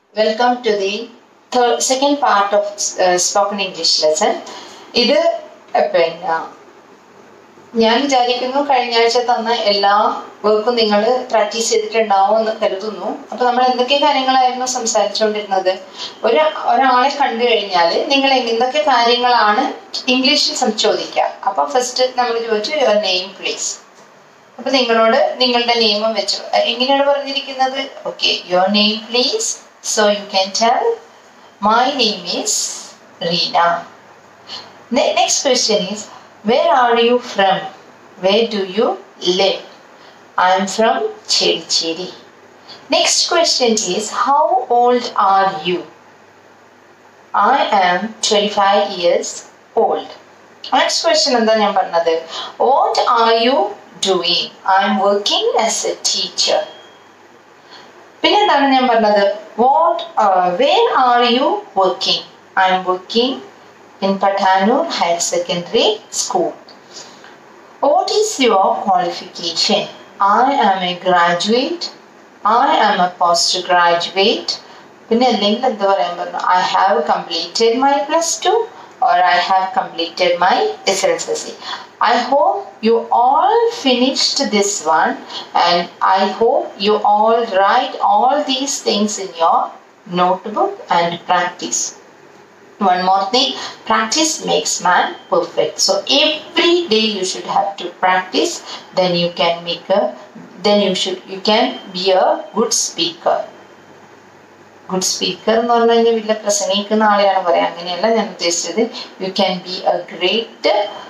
Welcome to the second part of spoken English lesson. ഇത് പിന്നെ ഞാൻ വിചാരിക്കുന്നു കഴിഞ്ഞ ആഴ്ച തന്ന എല്ലാ വർക്കും നിങ്ങൾ പ്രാക്ടീസ് ചെയ്തിട്ടുണ്ടാവും എന്ന് കരുതുന്നു. അപ്പൊ നമ്മൾ എന്തൊക്കെ കാര്യങ്ങളായിരുന്നു സംസാരിച്ചുകൊണ്ടിരുന്നത്? ഒരാളെ കണ്ടു കഴിഞ്ഞാൽ നിങ്ങൾ എന്തൊക്കെ കാര്യങ്ങളാണ് ഇംഗ്ലീഷിൽ ചോദിക്കുക. അപ്പൊ ഫസ്റ്റ് നമ്മൾ ചോദിച്ചു യുവർ നെയിം പ്ലീസ്. അപ്പൊ നിങ്ങളോട് നിങ്ങളുടെ നിയമം വെച്ചു എങ്ങനെയാണ് പറഞ്ഞിരിക്കുന്നത്? Okay, your name please. So you can tell, my name is Reena. The next question is, where are you from? Where do you live? I am from Chericheri. Next question is, how old are you? I am 25 years old. Next question എന്താ ഞാൻ പറഞ്ഞത്? What are you doing? I am working as a teacher. പിന്നെ എന്താണ് ഞാൻ പറഞ്ഞത്? Where are you working? I am working in Pathanur Higher Secondary School. What is your qualification? I am a graduate. I am a postgraduate. പിന്നെ അല്ലെങ്കിൽ എന്താ പറയാൻ പറഞ്ഞു? I have completed my +2 or I have completed my SSLC. I hope you all finished this one, and I hope you all write all these things in your notebook and practice. One more thing, practice makes man perfect. So every day you should have to practice, then you can you can be a good speaker. Good speaker എന്ന് പറഞ്ഞു കഴിഞ്ഞാൽ വലിയ പ്രസംഗിക്കുന്ന ആളെയാണ് പറയാം, അങ്ങനെയല്ല ഞാൻ ഉദ്ദേശിച്ചത്. You can be a great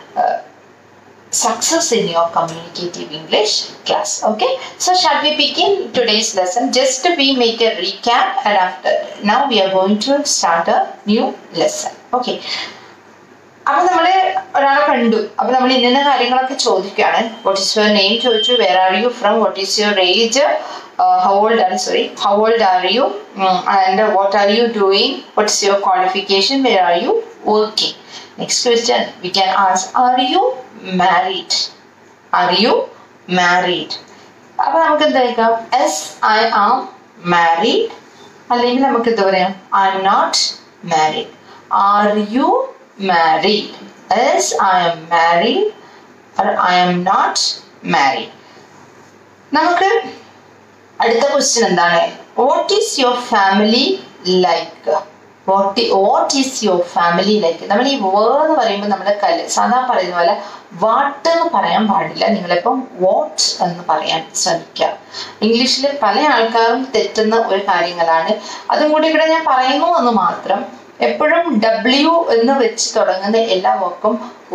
success in your communicative English class. Okay, so shall we begin today's lesson? Just we make a recap, and after now we are going to start a new lesson. Okay, അപ്പൊ നമ്മള് ഒരാളെ കണ്ടു. അപ്പൊ നമ്മൾ ഇന്ന കാര്യങ്ങളൊക്കെ ചോദിക്കുകയാണ്. What is your name ചോദിച്ചു. Where are you from? What is your age? How old are you? And what are you doing? What is your qualification? Where are you working? Next question we can ask, are you married? Are you married? അപ്പൊ നമുക്ക് എന്താക്കാം? Yes, I am married. അല്ലെങ്കിൽ നമുക്ക് എന്താ പറയാം? I am not married. Are you married? Yes, I am married or I am not married. നമുക്ക് അടുത്ത question എന്താണ്? What is your family like? What is your family like? നമ്മൾ ഈ എന്ന് പറയുമ്പോൾ നമ്മൾ സാധാ പറയുന്ന പോലെ വാട്ട് എന്ന് പറയാൻ പാടില്ല. നിങ്ങളിപ്പം വാട്ട് എന്ന് പറയാൻ ശ്രമിക്കുക. ഇംഗ്ലീഷിൽ പല ആൾക്കാരും തെറ്റുന്ന ഒരു കാര്യങ്ങളാണ്. അതും കൂടി ഇവിടെ ഞാൻ പറയുന്നു എന്ന് മാത്രം. എപ്പോഴും W എന്ന് വെച്ച് തുടങ്ങുന്ന എല്ലാ വാക്കും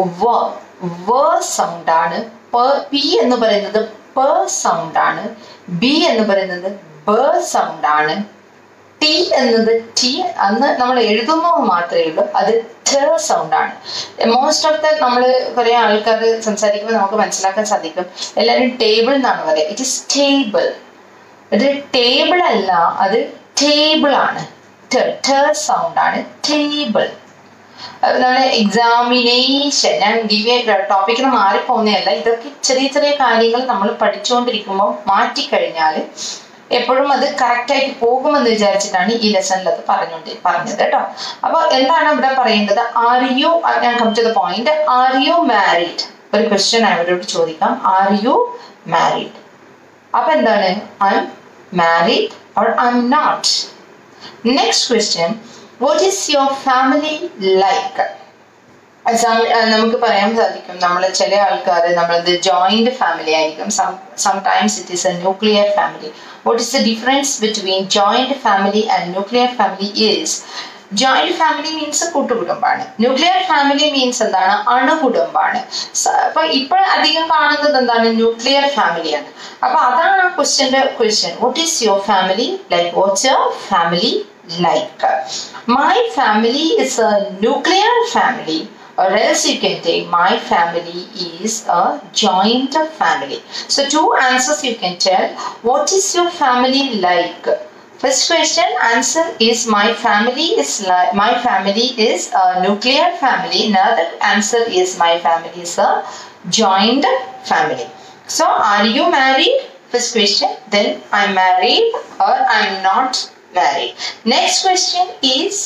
സൗണ്ട് ആണ്. P എന്ന് പറയുന്നത് പ സൗണ്ട് ആണ്. B എന്ന് പറയുന്നത് ബ സൗണ്ട് ആണ്. T എന്നത് ടി അന്ന് നമ്മൾ എഴുതുന്നത് മാത്രമേ ഉള്ളൂ, അത് ഠ സൗണ്ട് ആണ്. മോസ്റ്റ് ഓഫ് ദ നമ്മൾ കുറെ ആൾക്കാർ സംസാരിക്കുമ്പോൾ നമുക്ക് മനസ്സിലാക്കാൻ സാധിക്കും, എല്ലാവരും ടേബിൾ എന്നാണ് പറയുക. It is table. ഇത് ടേബിൾ അല്ല, അത് ടേബിൾ ആണ്. ഠ സൗണ്ട് ആണ്, ടേബിൾ. അതുപോലെ എക്സാമിനേഷൻ, ഞാൻ ടോപ്പിക്കിന് മാറിപ്പോകുന്നതല്ല. ഇതൊക്കെ ചെറിയ ചെറിയ കാര്യങ്ങൾ നമ്മൾ പഠിച്ചുകൊണ്ടിരിക്കുമ്പോൾ മാറ്റിക്കഴിഞ്ഞാൽ എപ്പോഴും അത് കറക്റ്റ് ആയിട്ട് പോകുമെന്ന് വിചാരിച്ചിട്ടാണ് ഈ ലെസണിൽ അത് പറഞ്ഞത് കേട്ടോ. അപ്പൊ എന്താണ് ഇവിടെ പറയേണ്ടത്? ആർ യു, ഞാൻ come to the point, are you married? ഒരു ക്വസ്റ്റ്യൻ അവരോട് ചോദിക്കാം, ആർ യു മാരീഡ്? അപ്പൊ എന്താണ്? I am married or I am not. Next question, what is your family like? നമുക്ക് പറയാൻ സാധിക്കും, നമ്മൾ ചില ആൾക്കാർ നമ്മളത് ജോയിന്റ് ഫാമിലി ആയിരിക്കും. Sometimes it is a nuclear family. What is the difference between joint family and nuclear family is, joint family means കൂട്ടുകുടുംബാണ്. Nuclear family means എന്താണ്? അണുകുടുംബാണ്. അപ്പൊ ഇപ്പോൾ അധികം കാണുന്നത് എന്താണ്? ന്യൂക്ലിയർ ഫാമിലിയാണ്. അപ്പൊ അതാണ് ആ question. What is your family like? What's your family like? My family is a nuclear family, or else you can take my family is a joint family. So two answers you can tell. What is your family like? First question answer is my family is a nuclear family. Another answer is my family is a joint family. So are you married? First question. Then I'm married or I'm not married. Next question is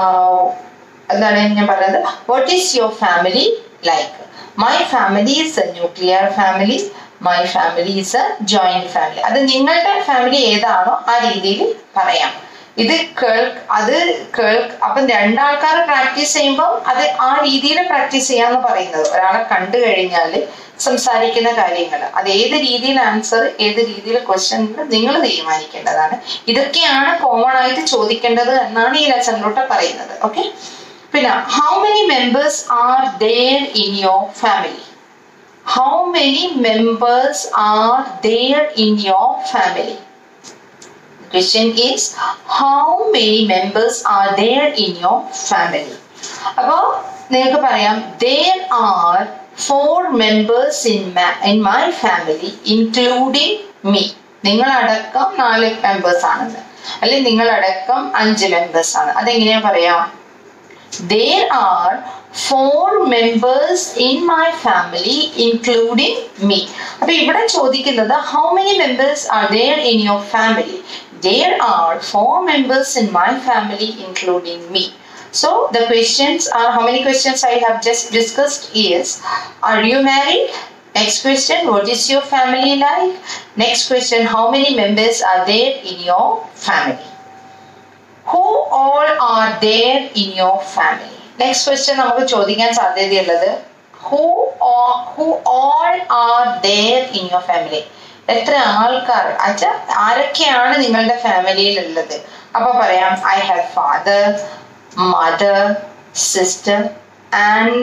what is your family like? My family is a nuclear family. My family is a joint family. അത് നിങ്ങളുടെ family ഏതാണോ ആ രീതിയിൽ പറയാം. ഇത് അപ്പം രണ്ടാൾക്കാർ practice ചെയ്യുമ്പോൾ അത് ആ രീതിയിൽ പ്രാക്ടീസ് ചെയ്യാന്ന് പറയുന്നത്. ഒരാളെ കണ്ടു കഴിഞ്ഞാൽ സംസാരിക്കുന്ന കാര്യങ്ങൾ അത് ഏത് രീതിയിൽ ആൻസർ, ഏത് രീതിയിൽ ക്വസ്റ്റ്യൻ നിങ്ങൾ തീരുമാനിക്കേണ്ടതാണ്. ഇതൊക്കെയാണ് കോമൺ ആയിട്ട് ചോദിക്കേണ്ടത് എന്നാണ് ഈ ലെസണിലൂടെ പറയുന്നത്. ഓക്കെ, പിന്നെ how many members are there in your family? How many members are there in your family? The question is how many members are there in your family? അപ്പോൾ നിങ്ങൾക്ക് പറയാം there are 4 members in my family including me. നിങ്ങളടക്കം 4 members ആണെന്ന്, അല്ലെങ്കിൽ നിങ്ങളടക്കം 5 members ആണ്. അതെങ്ങനെയാ പറയാം? There are 4 members in my family including me. അപ്പോൾ ഇവിടെ ചോദിക്കുന്നത് how many members are there in your family? There are 4 members in my family including me. So the questions are, how many questions I have just discussed is, are you married? Next question, what is your family like? Next question, how many members are there in your family? Who all are there in your family? Next question നമുക്ക് ചോദിക്കാൻ സാധ്യതയുള്ളത് who all are there in your family? എത്ര ആൾക്കാർ, ആരൊക്കെയാണ് നിങ്ങളുടെ ഫാമിലിയിൽ ഉള്ളത്? അപ്പൊ പറയാം I have father, mother, sister and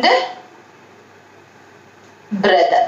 brother.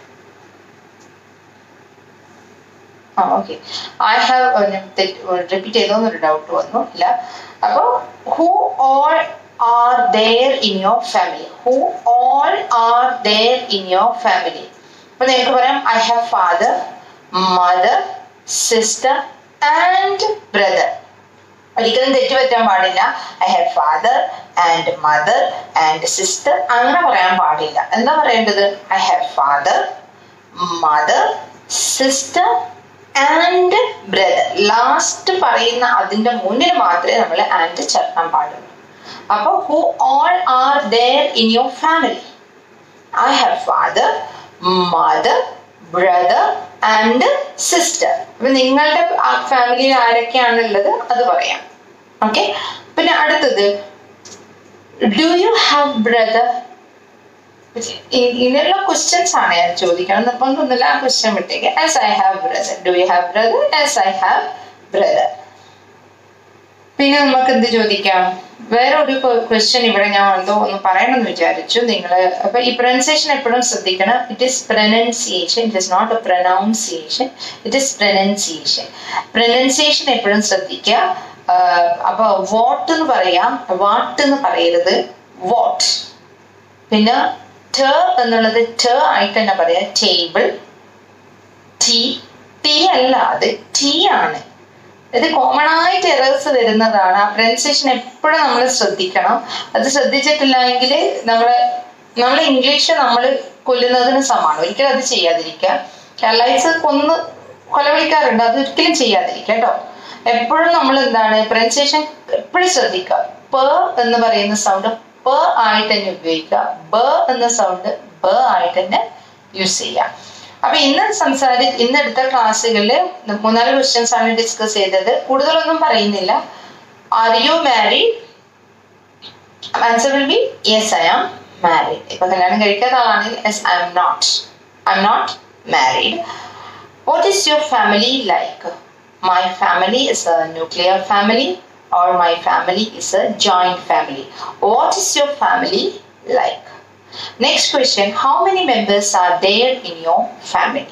Okay, I have repeat ചെയ്തോന്നൊരു ഡൗട്ട് വന്നു ഇല്ല. അപ്പോൾ who all are there in your family? Who all are there in your family? അപ്പോൾ നിങ്ങൾക്ക് പറയാം I have father, mother, sister and brother. ഒരിക്കലും തെറ്റ് പറ്റാൻ പാടില്ല. I have father and mother and sister അങ്ങനെ പറയാൻ പാടില്ല. എന്താ പറയേണ്ടത്? I have father, mother, sister and brother. Last പറയുന്ന അതിന്റെ മുന്നിൽ മാത്രമേ നമ്മൾ and ചേർക്കാൻ പാടുള്ളൂ. അപ്പൊ who all are there in your family? I have father, mother, brother and sister. അപ്പൊ നിങ്ങളുടെ ഫാമിലിയിൽ ആരൊക്കെയാണുള്ളത് അത് പറയാം. ഓക്കെ, പിന്നെ അടുത്തത് do you have brother? ഇങ്ങനെയുള്ള ക്വസ്റ്റ്യൻസ് ആണ് ഞാൻ ചോദിക്കണം. നിർബന്ധമൊന്നുമില്ല, ആ ക്വസ്റ്റ്യൻ വിട്ടേക്ക്. as I have brother, do you have brother? as I have brother. പിന്നെ നമുക്ക് എന്ത് ചോദിക്കാം? വേറെ ഒരു ക്വസ്റ്റ്യൻ ഇവിടെ ഞാൻ എന്തോ ഒന്ന് പറയണമെന്ന് വിചാരിച്ചു. നിങ്ങൾ അപ്പൊ ഈ പ്രൊനൗൺസിയേഷൻ എപ്പോഴും ശ്രദ്ധിക്കണം. It is pronunciation, it is not a pronunciation, it is pronunciation. Pronunciation എപ്പോഴും ശ്രദ്ധിക്കുക. അപ്പൊ വോട്ട് എന്ന് പറയാം, വാട്ട് എന്ന് പറയരുത്, വോട്ട്. പിന്നെ ട എന്നുള്ളത് ട ആയിട്ട് തന്നെ പറയാം, ടേബിൾ. ടി അല്ല, അത് ടി ആണ്. ഇത് കോമൺ ആയിട്ട് എറേഴ്സ് വരുന്നതാണ്. ആ പ്രൊനൗൺസിയേഷൻ എപ്പോഴും നമ്മൾ ശ്രദ്ധിക്കണം. അത് ശ്രദ്ധിച്ചിട്ടില്ല എങ്കിൽ നമ്മളെ ഇംഗ്ലീഷ് നമ്മൾ കൊല്ലുന്നതിന് സമാണ്. ഒരിക്കലും അത് ചെയ്യാതിരിക്കുക. കേരളൈസ് കൊലവിളിക്കാറുണ്ട്, അത് ഒരിക്കലും ചെയ്യാതിരിക്കുക കേട്ടോ. എപ്പോഴും നമ്മൾ എന്താണ് പ്രൊനൗൺസിയേഷൻ എപ്പോഴും ശ്രദ്ധിക്കുക. പ എന്ന് പറയുന്ന സൗണ്ട് പ ആയിട്ട് തന്നെ ഉപയോഗിക്കുക. ബ എന്ന സൗണ്ട് ബ ആയിട്ട് തന്നെ യൂസ് ചെയ്യുക. അപ്പൊ ഇന്നെടുത്ത ക്ലാസ്സുകളിൽ 3-4 ക്വസ്റ്റ്യൻസ് ആണ് ഡിസ്കസ് ചെയ്തത്. കൂടുതലൊന്നും പറയുന്നില്ല. Are you married? Answer will be yes I am married. ഇപ്പൊ കല്യാണം കഴിക്കാത്ത ആളാണെങ്കിൽ yes I am not married. What is your family like? My family is a nuclear family or my family is a joint family. What is your family like? Next question, how many members are there in your family?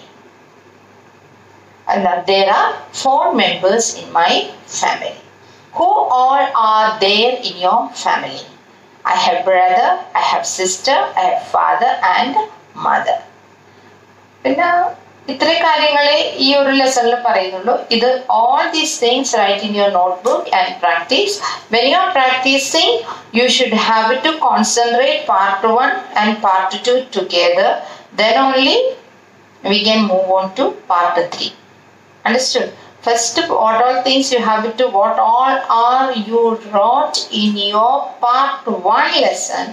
And there are 4 members in my family. Who all are there in your family? I have brother, I have sister, I have father and mother. പിന്നെ ഇത്രയും കാര്യങ്ങളെ ഈ ഒരു ലെസണിൽ പറയുന്നുള്ളൂ. ഇത് all these things write in your notebook and practice. When you are practicing, you should have to concentrate part 1 and part 2 together. Then only we can move on to part 3. Understood? First, what all things you have to, what all are you wrote in your part 1 lesson.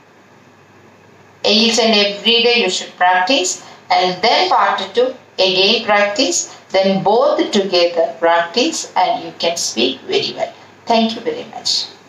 Each and every day you should practice, and then part 2 again practice, then both together practice, and you can speak very well. Thank you very much.